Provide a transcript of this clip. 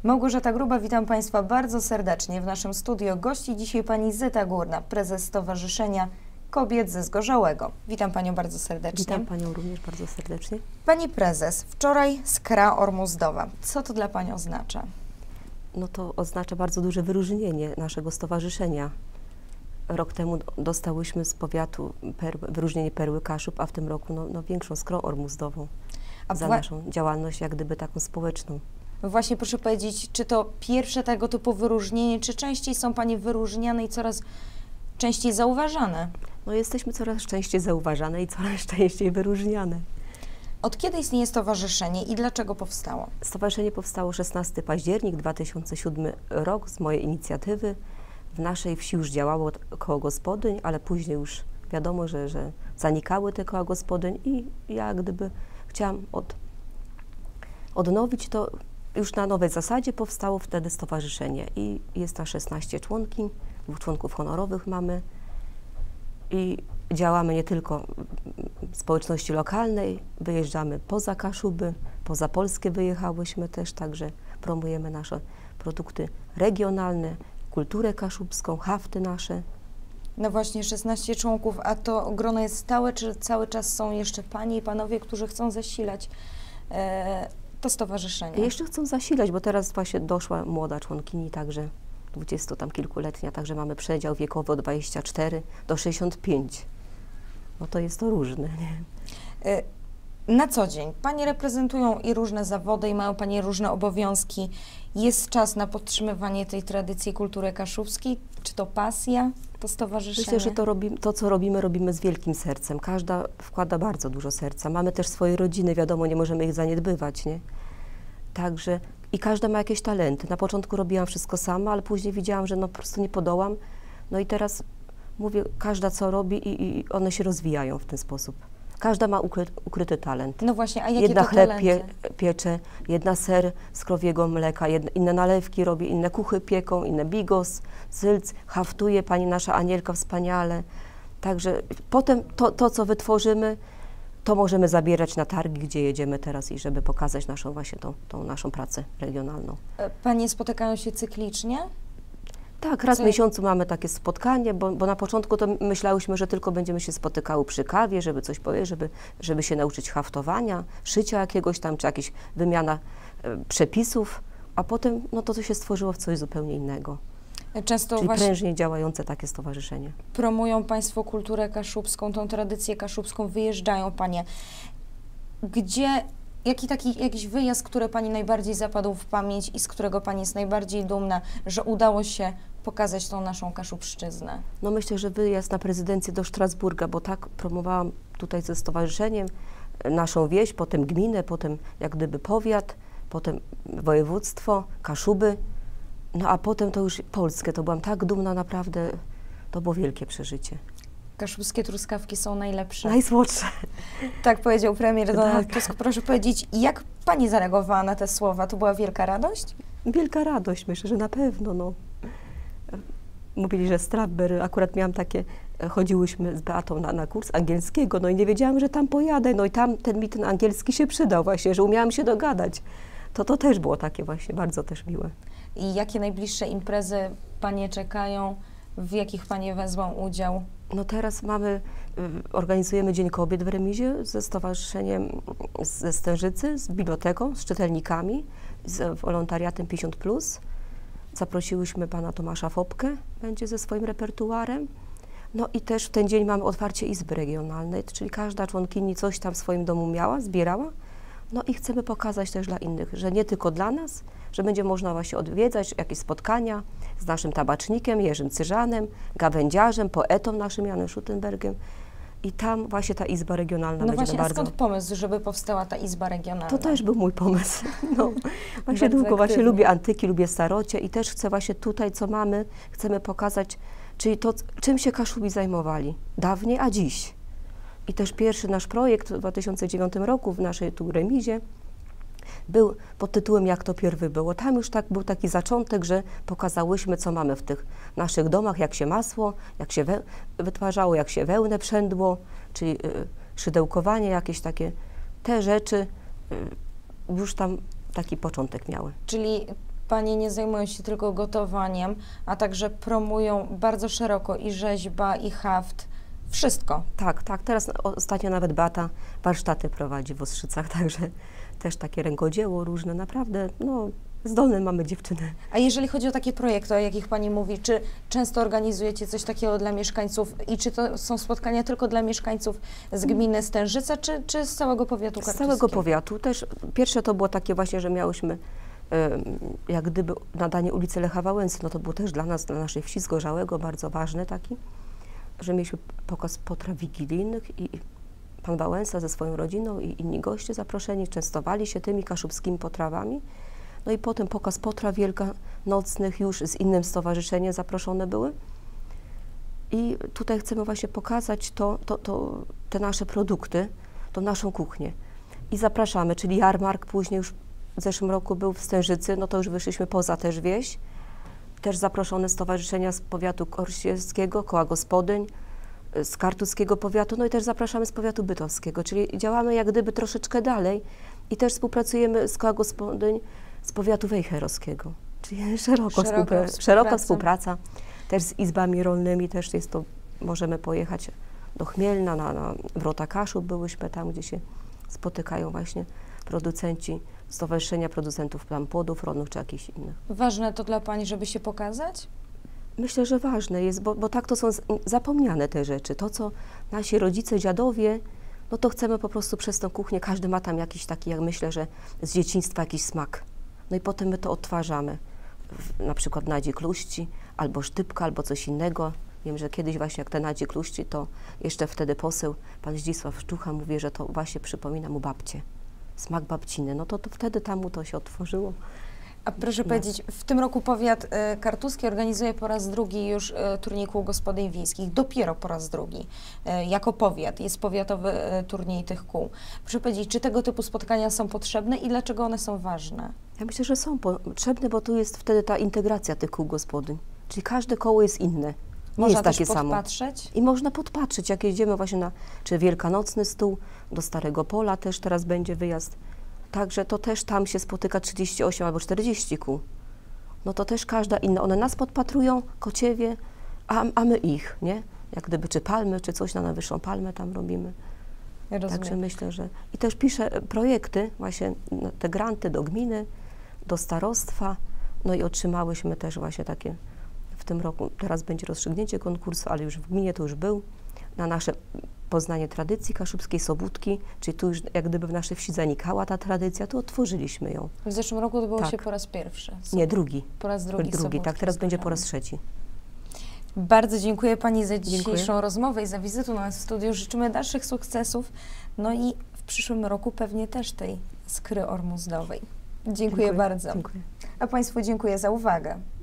Małgorzata Gruba, witam Państwa bardzo serdecznie. W naszym studio gości dzisiaj pani Zyta Górna, prezes Stowarzyszenia Kobiet ze Zgorzałego. Witam Panią bardzo serdecznie. Witam Panią również bardzo serdecznie. Pani prezes, wczoraj Skra Ormuzdowa. Co to dla Pani oznacza? No to oznacza bardzo duże wyróżnienie naszego stowarzyszenia. Rok temu dostałyśmy z powiatu wyróżnienie Perły Kaszub, a w tym roku większą Skrą Ormuzdową za naszą działalność jak gdyby taką społeczną. Właśnie proszę powiedzieć, czy to pierwsze tego typu wyróżnienie, czy częściej są Panie wyróżniane i coraz częściej zauważane? No jesteśmy coraz częściej zauważane i coraz częściej wyróżniane. Od kiedy istnieje stowarzyszenie i dlaczego powstało? Stowarzyszenie powstało 16 październik 2007 rok z mojej inicjatywy. W naszej wsi już działało koło gospodyń, ale później już wiadomo, że zanikały te koła gospodyń i ja gdyby chciałam odnowić to, już na nowej zasadzie powstało wtedy stowarzyszenie i jest na 16 członkiń, 2 członków honorowych mamy i działamy nie tylko w społeczności lokalnej, wyjeżdżamy poza Kaszuby, poza Polskę wyjechałyśmy też, także promujemy nasze produkty regionalne, kulturę kaszubską, hafty nasze. No właśnie, 16 członków, a to grono jest stałe, czy cały czas są jeszcze Panie i Panowie, którzy chcą zasilać to stowarzyszenie? Jeszcze chcą zasilać, bo teraz właśnie doszła młoda członkini, także 20 tam kilkuletnia, także mamy przedział wiekowy od 24 do 65. No to jest to różne, nie? Na co dzień Panie reprezentują i różne zawody i mają Panie różne obowiązki. Jest czas na podtrzymywanie tej tradycji kultury kaszubskiej? Czy to pasja, to stowarzyszenie? Myślę, że to, co robimy z wielkim sercem. Każda wkłada bardzo dużo serca. Mamy też swoje rodziny, wiadomo, nie możemy ich zaniedbywać, nie? Także i każda ma jakieś talenty. Na początku robiłam wszystko sama, ale później widziałam, że no po prostu nie podołam. No i teraz mówię, każda co robi i one się rozwijają w ten sposób. Każda ma ukryty talent. No właśnie, a jakie jedna to chleb talenty? piecze, jedna ser z krowiego mleka, inne nalewki robi, inne kuchy pieką, inne bigos, sylc, haftuje pani nasza Anielka wspaniale. Także potem to co wytworzymy, to możemy zabierać na targi, gdzie jedziemy teraz i żeby pokazać naszą właśnie tą naszą pracę regionalną. Panie spotykają się cyklicznie? Tak, raz w miesiącu mamy takie spotkanie, bo na początku to myślałyśmy, że tylko będziemy się spotykały przy kawie, żeby coś powiedzieć, żeby się nauczyć haftowania, szycia jakiegoś tam, czy jakaś wymiana przepisów, a potem no to się stworzyło w coś zupełnie innego. Często czyli właśnie prężnie działające takie stowarzyszenie. promują Państwo kulturę kaszubską, tą tradycję kaszubską, wyjeżdżają Panie. Jakiś wyjazd, który Pani najbardziej zapadł w pamięć i z którego Pani jest najbardziej dumna, że udało się pokazać tą naszą Kaszubszczyznę? No myślę, że wyjazd na prezydencję do Strasburga, bo tak promowałam tutaj ze stowarzyszeniem naszą wieś, potem gminę, potem jak gdyby powiat, potem województwo, Kaszuby, no a potem to już Polskę. To byłam tak dumna, naprawdę, to było wielkie przeżycie. Kaszubskie truskawki są najlepsze. Najsłodsze. Tak powiedział premier Donald Tak. Tusk. Proszę powiedzieć, jak Pani zareagowała na te słowa? To była wielka radość? Wielka radość, myślę, że na pewno. No. Mówili, że Strasberg, akurat miałam takie, chodziłyśmy z Beatą na kurs angielskiego, no i nie wiedziałam, że tam pojadę, no i tam ten angielski się przydał właśnie, że umiałam się dogadać. To też było takie właśnie bardzo też miłe. I jakie najbliższe imprezy Panie czekają, w jakich Panie wezmą udział? No teraz organizujemy Dzień Kobiet w remizie ze stowarzyszeniem ze Stężycy, z biblioteką, z czytelnikami, z wolontariatem 50+. Zaprosiłyśmy pana Tomasza Fopkę, będzie ze swoim repertuarem. No i też w ten dzień mamy otwarcie Izby Regionalnej, czyli każda członkini coś tam w swoim domu miała, zbierała. No i chcemy pokazać też dla innych, że nie tylko dla nas, że będzie można właśnie odwiedzać jakieś spotkania z naszym tabacznikiem Jerzym Cyżanem, gawędziarzem, poetą naszym Janem Schuttenbergiem. I tam właśnie ta Izba Regionalna No będzie właśnie, bardzo... a skąd pomysł, żeby powstała ta Izba Regionalna? To też był mój pomysł. No, właśnie Bardzo długo właśnie aktywnie. lubię antyki, lubię starocie i też chcę właśnie tutaj, co mamy, chcemy pokazać, czyli to, czym się Kaszubi zajmowali dawniej, a dziś. I też pierwszy nasz projekt w 2009 roku w naszej tu remizie był pod tytułem Jak to pierwy było. Tam już tak był taki zaczątek, że pokazałyśmy, co mamy w tych naszych domach, jak się masło, jak się wytwarzało, jak się wełnę przędło, czyli szydełkowanie, jakieś takie te rzeczy już tam taki początek miały. Czyli Panie nie zajmują się tylko gotowaniem, a także promują bardzo szeroko i rzeźba, i haft, wszystko. Tak, tak. Teraz ostatnio nawet Beata warsztaty prowadzi w Ostrzycach, także też takie rękodzieło różne. Naprawdę, no, zdolne mamy dziewczyny. A jeżeli chodzi o takie projekty, o jakich Pani mówi, czy często organizujecie coś takiego dla mieszkańców i czy to są spotkania tylko dla mieszkańców z gminy Stężyca, czy z całego powiatu Z kartuskiego? całego powiatu też. Pierwsze to było takie właśnie, że miałyśmy jak gdyby nadanie ulicy Lecha Wałęsy, no to było też dla nas, dla naszej wsi Zgorzałego bardzo ważne taki, że mieliśmy pokaz potraw wigilijnych i pan Wałęsa ze swoją rodziną i inni goście zaproszeni częstowali się tymi kaszubskimi potrawami. No i potem pokaz potraw wielkanocnych już z innym stowarzyszeniem zaproszone były. I tutaj chcemy właśnie pokazać te nasze produkty, tą naszą kuchnię. I zapraszamy, czyli jarmark później już w zeszłym roku był w Stężycy, no to już wyszliśmy poza też wieś. Też zaproszone stowarzyszenia z powiatu kościelskiego, koła gospodyń, z kartuskiego powiatu, no i też zapraszamy z powiatu bytomskiego, czyli działamy jak gdyby troszeczkę dalej i też współpracujemy z koła gospodyń z powiatu wejherowskiego, czyli szeroka współpraca. Też z izbami rolnymi, też jest to, możemy pojechać do Chmielna, na Wrota Kaszub byłyśmy tam, gdzie się spotykają właśnie producenci, Stowarzyszenia Producentów Płodów Rolnych czy jakichś innych. Ważne to dla Pani, żeby się pokazać? Myślę, że ważne jest, bo tak to są zapomniane te rzeczy. To, co nasi rodzice, dziadowie, no to chcemy po prostu przez tą kuchnię, każdy ma tam jakiś taki, jak myślę, że z dzieciństwa jakiś smak. No i potem my to odtwarzamy, na przykład Nadzi Kluści, albo sztypka, albo coś innego. Wiem, że kiedyś właśnie jak te Nadzi Kluści, to jeszcze wtedy poseł, pan Zdzisław Szczucha mówi, że to właśnie przypomina mu babcię. Smak babciny, no to wtedy tam mu to się otworzyło. A proszę powiedzieć, w tym roku powiat kartuski organizuje po raz drugi już turniej kół gospodyń wiejskich, dopiero po raz drugi, jako powiat, jest powiatowy turniej tych kół. Proszę powiedzieć, czy tego typu spotkania są potrzebne i dlaczego one są ważne? Ja myślę, że są potrzebne, bo tu jest wtedy ta integracja tych kół gospodyń, czyli każde koło jest inne. Nie Można jest takie też samo. podpatrzeć? I można podpatrzeć, jak jedziemy właśnie na czy wielkanocny stół, do Starego Pola też teraz będzie wyjazd. Także to też tam się spotyka 38 albo 40 kół. No to też każda inna. One nas podpatrują, kociewie, a my ich, nie? Jak gdyby czy palmy, czy coś na najwyższą palmę tam robimy. Ja rozumiem. Także myślę, że... I też piszę projekty, właśnie te granty do gminy, do starostwa. No i otrzymałyśmy też właśnie takie w tym roku. Teraz będzie rozstrzygnięcie konkursu, ale już w gminie to już był. Na nasze poznanie tradycji kaszubskiej, Sobótki, czyli tu już jak gdyby w naszej wsi zanikała ta tradycja, to otworzyliśmy ją. W zeszłym roku to było Tak. się po raz pierwszy. Nie, drugi. Po raz drugi. Tak, teraz będzie po raz trzeci. Bardzo dziękuję Pani za dzisiejszą rozmowę i za wizytę u nas w studiu. Życzymy dalszych sukcesów, no i w przyszłym roku pewnie też tej skry ormuzdowej. Dziękuję bardzo. Dziękuję. A Państwu dziękuję za uwagę.